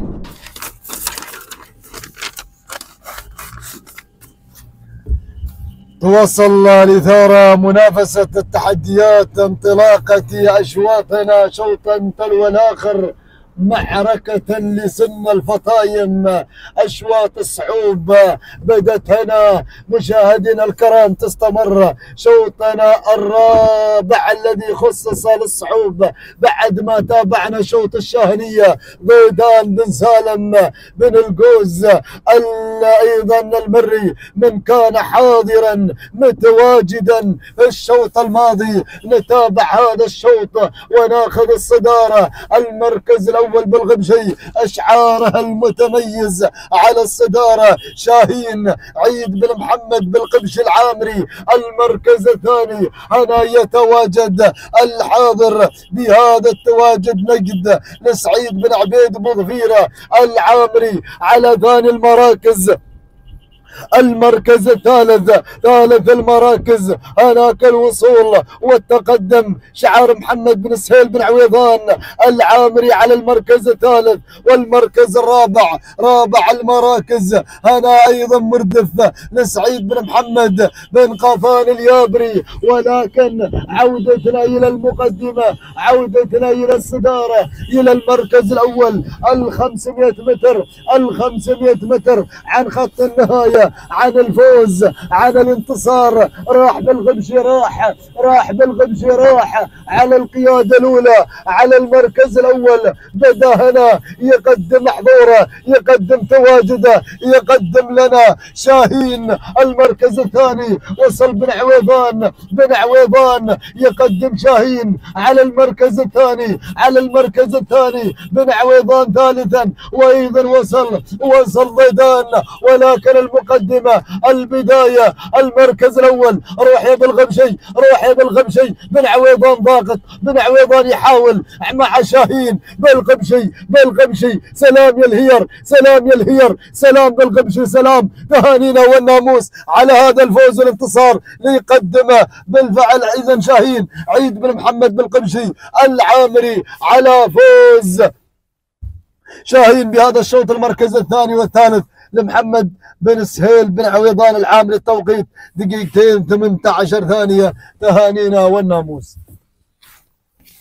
توصل لثار منافسة التحديات انطلاقة أشواطنا شوطا تلو الآخر، معركة لسن الفطايم، أشواط الصعوب بدت هنا مشاهدينا الكرام تستمر. شوطنا الرابع الذي خصص للصعوب بعد ما تابعنا شوط الشاهنية ضيدان بن سالم بن القوز أيضا المري من كان حاضرا متواجدا الشوط الماضي. نتابع هذا الشوط وناخذ الصدارة. المركز الأول بالغبشي أشعاره المتميز على الصدارة شاهين عيد بن محمد بالقبش العامري. المركز الثاني هنا يتواجد الحاضر بهذا التواجد نجد لسعيد بن عبيد بوظفيرة العامري على ثاني المراكز. المركز ثالث المراكز هناك الوصول والتقدم شعار محمد بن سهيل بن عويضان العامري على المركز الثالث. والمركز رابع المراكز هنا ايضا مردف لسعيد بن محمد بن قافان اليابري. ولكن عودتنا الى المقدمه، عودتنا الى الصداره، الى المركز الاول ال 500 متر عن خط النهايه، عن الفوز، عن الانتصار. راح بالغبشي، راح بالغبشي، راح على القياده الاولى على المركز الاول. بدا هنا يقدم حضوره، يقدم تواجده، يقدم لنا شاهين. المركز الثاني وصل بن عويضان يقدم شاهين على المركز الثاني، على المركز الثاني بن عويضان ثالثا، وايضا وصل ضيدان. ولكن المقدمه البدايه المركز الاول. روح يا بالغبشي، روح يا بالغبشي. بن عويضان ضاغط، بن عويضان يحاول مع شاهين. بالغبشي سلام يا الهير، سلام يا الهير، سلام بالغبشي، سلام. تهانينا والناموس على هذا الفوز والانتصار ليقدمه بالفعل اذا شاهين عيد بن محمد بالقبشي العامري على فوز شاهين بهذا الشوط المركز الثاني والثالث لمحمد بن سهيل بن عويضان العامري. التوقيت دقيقتين 18 ثانية. تهانينا والناموس.